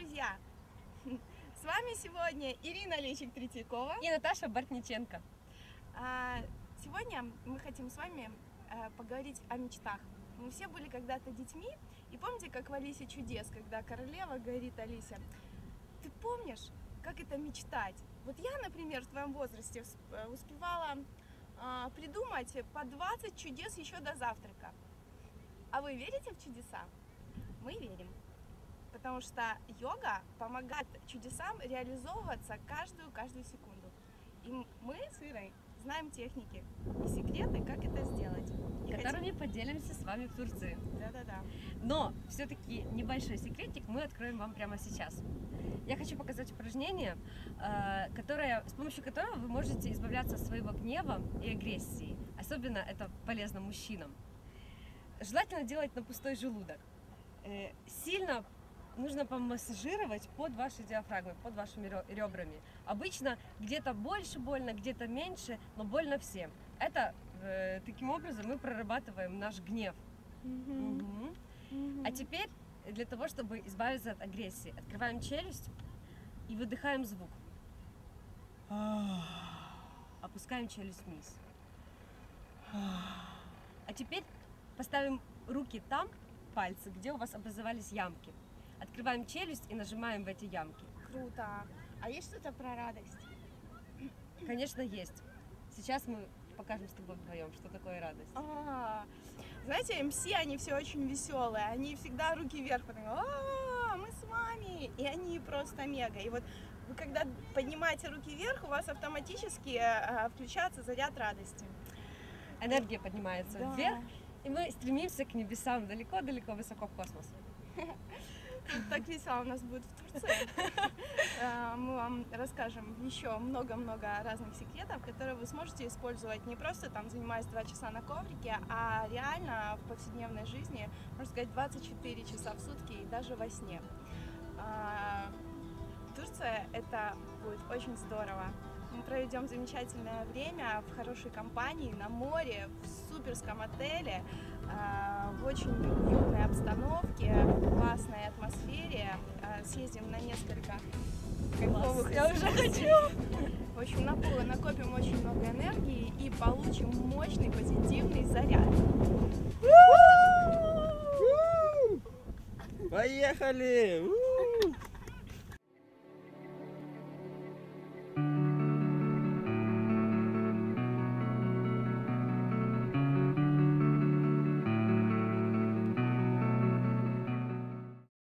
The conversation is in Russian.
друзья! С вами сегодня Ирина Лещик-Третьякова и Наташа Бортниченко. Сегодня мы хотим с вами поговорить о мечтах. Мы все были когда-то детьми, и помните, как в «Алисе чудес», когда королева говорит Алисе: ты помнишь, как это мечтать? Вот я, например, в твоем возрасте успевала придумать по 20 чудес еще до завтрака. А вы верите в чудеса? Мы верим. Потому что йога помогает чудесам реализовываться каждую секунду. И мы с Ирой знаем техники и секреты, как это сделать. Которыми поделимся с вами в Турции. Да-да-да. Но все-таки небольшой секретик мы откроем вам прямо сейчас. Я хочу показать упражнение, с помощью которого вы можете избавляться от своего гнева и агрессии. Особенно это полезно мужчинам. Желательно делать на пустой желудок. Сильно нужно помассажировать под вашей диафрагмой, под вашими ребрами. Обычно где-то больше больно, где-то меньше, но больно всем. Это таким образом мы прорабатываем наш гнев. А теперь для того, чтобы избавиться от агрессии, открываем челюсть и выдыхаем звук. Опускаем челюсть вниз. А теперь поставим руки там, пальцы, где у вас образовались ямки. Открываем челюсть и нажимаем в эти ямки. Круто. А есть что-то про радость? Конечно, есть. Сейчас мы покажем с тобой вдвоем, что такое радость. Знаете, МС, они все очень веселые. Они всегда руки вверх, потому мы с вами. И они просто мега. И вот вы когда поднимаете руки вверх, у вас автоматически включается заряд радости. Энергия поднимается вверх, и мы стремимся к небесам, далеко-далеко, высоко в космос. Так весело у нас будет в Турции. Мы вам расскажем еще много-много разных секретов, которые вы сможете использовать не просто там занимаясь 2 часа на коврике, а реально в повседневной жизни, можно сказать, 24 часа в сутки и даже во сне. Турция — это будет очень здорово. Мы проведем замечательное время в хорошей компании, на море, в суперском отеле, в очень уютной обстановке, в классной атмосфере. Съездим на несколько кайфовых. Я уже хочу! В общем, накопим очень много энергии и получим мощный позитивный заряд. Поехали!